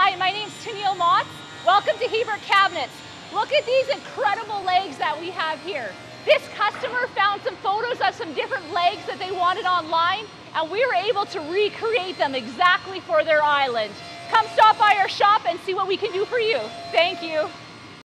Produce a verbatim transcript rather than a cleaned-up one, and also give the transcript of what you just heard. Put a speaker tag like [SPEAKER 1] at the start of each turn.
[SPEAKER 1] Hi, my name's Tennille Motz. Welcome to Hiebert Cabinets. Look at these incredible legs that we have here. This customer found some photos of some different legs that they wanted online, and we were able to recreate them exactly for their island. Come stop by our shop and see what we can do for you. Thank you.